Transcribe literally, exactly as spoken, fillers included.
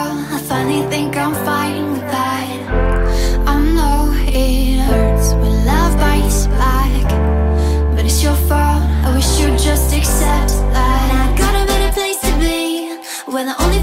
fall, I finally think I'm fine with that. I know it hurts when love bites back, but it's your fault, I wish you'd just accept that. I got a better place to be, where the only